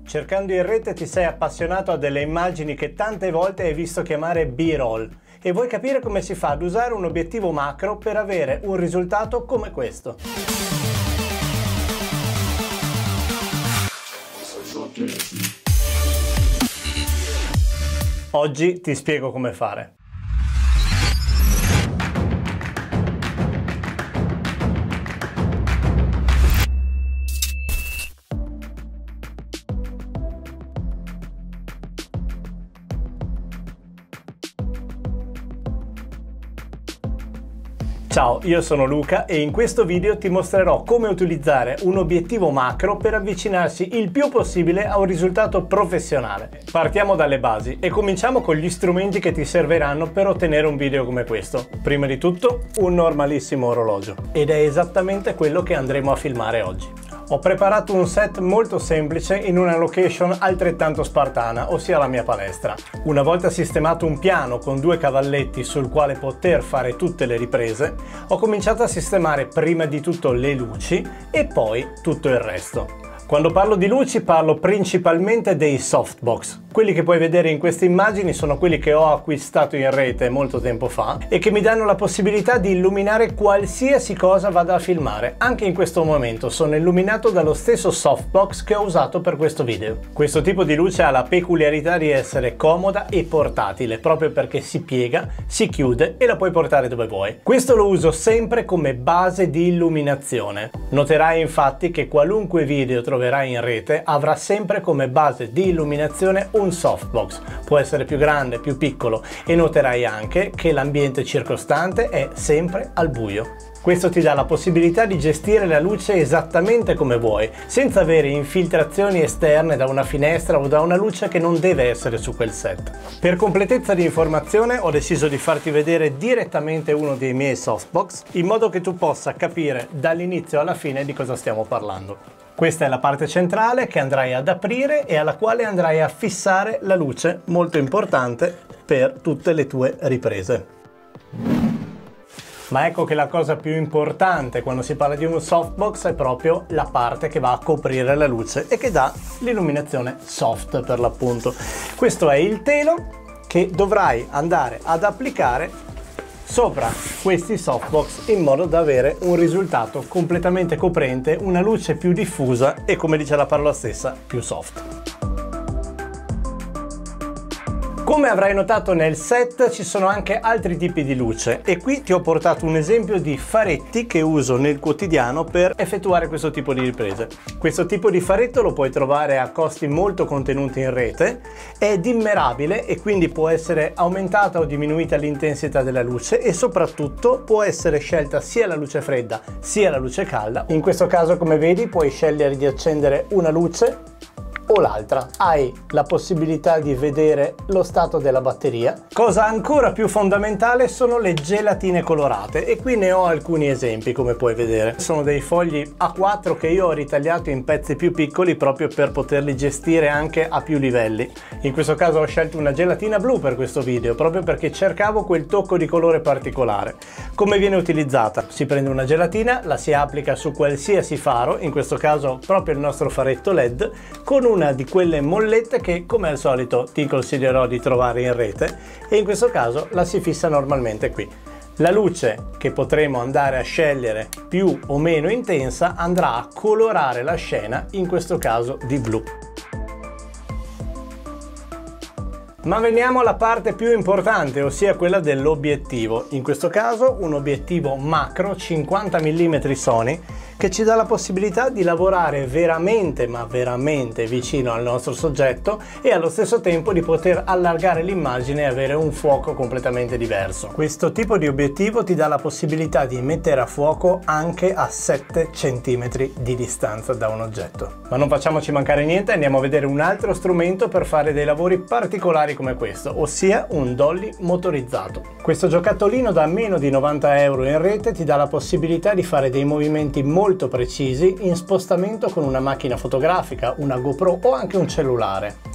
Cercando in rete ti sei appassionato a delle immagini che tante volte hai visto chiamare B-roll e vuoi capire come si fa ad usare un obiettivo macro per avere un risultato come questo. Oggi ti spiego come fare. Ciao, io sono Luca e in questo video ti mostrerò come utilizzare un obiettivo macro per avvicinarsi il più possibile a un risultato professionale. Partiamo dalle basi e cominciamo con gli strumenti che ti serviranno per ottenere un video come questo. Prima di tutto, un normalissimo orologio ed è esattamente quello che andremo a filmare oggi. Ho preparato un set molto semplice in una location altrettanto spartana, ossia la mia palestra. Una volta sistemato un piano con 2 cavalletti sul quale poter fare tutte le riprese, ho cominciato a sistemare prima di tutto le luci e poi tutto il resto. Quando parlo di luci parlo principalmente dei softbox. Quelli che puoi vedere in queste immagini sono quelli che ho acquistato in rete molto tempo fa e che mi danno la possibilità di illuminare qualsiasi cosa vada a filmare. Anche in questo momento sono illuminato dallo stesso softbox che ho usato per questo video. Questo tipo di luce ha la peculiarità di essere comoda e portatile, proprio perché si piega, si chiude e la puoi portare dove vuoi. Questo lo uso sempre come base di illuminazione. Noterai infatti che qualunque video troverai in rete avrà sempre come base di illuminazione un softbox, può essere più grande, più piccolo, e noterai anche che l'ambiente circostante è sempre al buio. Questo ti dà la possibilità di gestire la luce esattamente come vuoi, senza avere infiltrazioni esterne da una finestra o da una luce che non deve essere su quel set. Per completezza di informazione ho deciso di farti vedere direttamente uno dei miei softbox, in modo che tu possa capire dall'inizio alla fine di cosa stiamo parlando. Questa è la parte centrale che andrai ad aprire e alla quale andrai a fissare la luce, molto importante per tutte le tue riprese. Ma ecco che la cosa più importante quando si parla di un softbox è proprio la parte che va a coprire la luce e che dà l'illuminazione soft per l'appunto. Questo è il telo che dovrai andare ad applicare sopra questi softbox in modo da avere un risultato completamente coprente, una luce più diffusa e, come dice la parola stessa, più soft. Come avrai notato nel set ci sono anche altri tipi di luce e qui ti ho portato un esempio di faretti che uso nel quotidiano per effettuare questo tipo di riprese. Questo tipo di faretto lo puoi trovare a costi molto contenuti in rete, è dimmerabile e quindi può essere aumentata o diminuita l'intensità della luce e soprattutto può essere scelta sia la luce fredda sia la luce calda. In questo caso, come vedi, puoi scegliere di accendere una luce o l'altra. Hai la possibilità di vedere lo stato della batteria. Cosa ancora più fondamentale sono le gelatine colorate e qui ne ho alcuni esempi, come puoi vedere. Sono dei fogli A4 che io ho ritagliato in pezzi più piccoli proprio per poterli gestire anche a più livelli. In questo caso ho scelto una gelatina blu per questo video proprio perché cercavo quel tocco di colore particolare. Come viene utilizzata? Si prende una gelatina, la si applica su qualsiasi faro, in questo caso proprio il nostro faretto LED, con una di quelle mollette che, come al solito, ti consiglierò di trovare in rete, e in questo caso la si fissa normalmente qui. La luce che potremo andare a scegliere più o meno intensa andrà a colorare la scena, in questo caso di blu. Ma veniamo alla parte più importante, ossia quella dell'obiettivo. In questo caso un obiettivo macro 50 mm Sony che ci dà la possibilità di lavorare veramente, ma veramente vicino al nostro soggetto e allo stesso tempo di poter allargare l'immagine e avere un fuoco completamente diverso. Questo tipo di obiettivo ti dà la possibilità di mettere a fuoco anche a 7 cm di distanza da un oggetto. Ma non facciamoci mancare niente, andiamo a vedere un altro strumento per fare dei lavori particolari come questo, ossia un dolly motorizzato. Questo giocattolino da meno di 90 euro in rete ti dà la possibilità di fare dei movimenti molto precisi in spostamento con una macchina fotografica, una GoPro o anche un cellulare.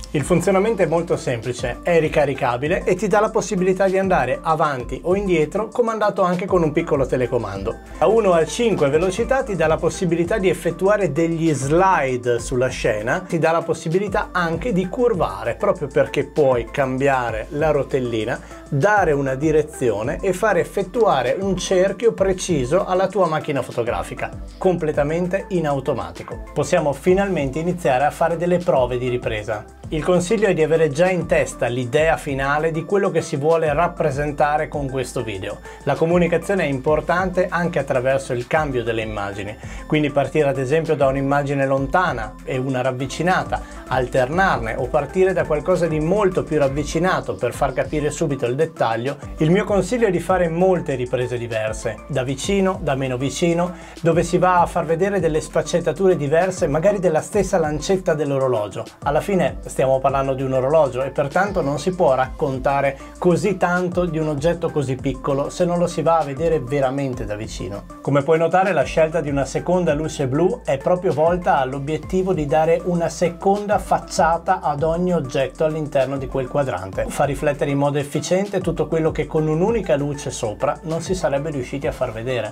Il funzionamento è molto semplice, è ricaricabile e ti dà la possibilità di andare avanti o indietro comandato anche con un piccolo telecomando. Da 1 a 5 velocità ti dà la possibilità di effettuare degli slide sulla scena, ti dà la possibilità anche di curvare, proprio perché puoi cambiare la rotellina, dare una direzione e fare effettuare un cerchio preciso alla tua macchina fotografica, completamente in automatico. Possiamo finalmente iniziare a fare delle prove di ripresa. Il consiglio è di avere già in testa l'idea finale di quello che si vuole rappresentare con questo video. La comunicazione è importante anche attraverso il cambio delle immagini, quindi partire ad esempio da un'immagine lontana e una ravvicinata, alternarne o partire da qualcosa di molto più ravvicinato per far capire subito il dettaglio. Il mio consiglio è di fare molte riprese diverse, da vicino, da meno vicino, dove si va a far vedere delle sfaccettature diverse, magari della stessa lancetta dell'orologio. Alla fine stiamo parlando di un orologio e pertanto non si può raccontare così tanto di un oggetto così piccolo se non lo si va a vedere veramente da vicino. Come puoi notare, la scelta di una seconda luce blu è proprio volta all'obiettivo di dare una seconda facciata ad ogni oggetto all'interno di quel quadrante. Fa riflettere in modo efficiente tutto quello che con un'unica luce sopra non si sarebbe riusciti a far vedere.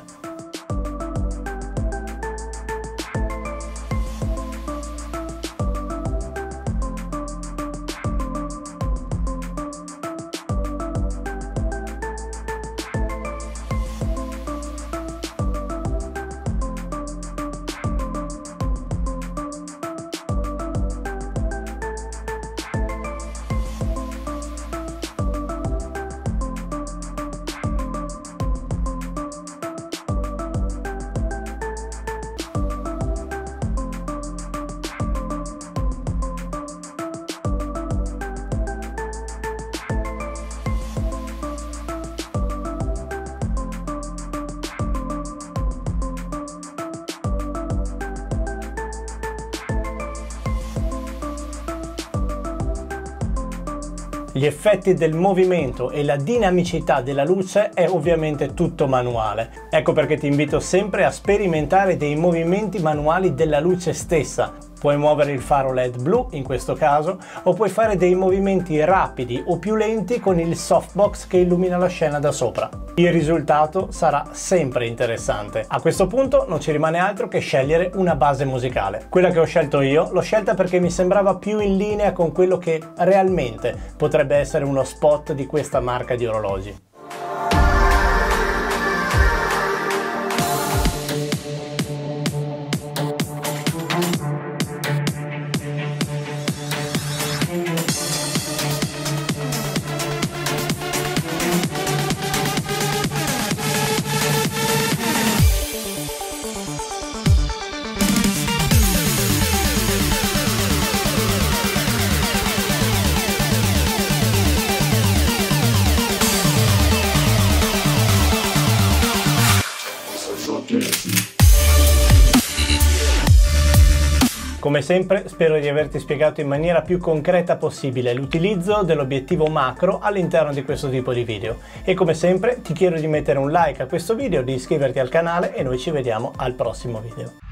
Gli effetti del movimento e la dinamicità della luce è ovviamente tutto manuale. Ecco perché ti invito sempre a sperimentare dei movimenti manuali della luce stessa. Puoi muovere il faro LED blu in questo caso, o puoi fare dei movimenti rapidi o più lenti con il softbox che illumina la scena da sopra. Il risultato sarà sempre interessante. A questo punto non ci rimane altro che scegliere una base musicale. Quella che ho scelto io l'ho scelta perché mi sembrava più in linea con quello che realmente potrebbe essere uno spot di questa marca di orologi. Come sempre spero di averti spiegato in maniera più concreta possibile l'utilizzo dell'obiettivo macro all'interno di questo tipo di video, e come sempre ti chiedo di mettere un like a questo video, di iscriverti al canale e noi ci vediamo al prossimo video.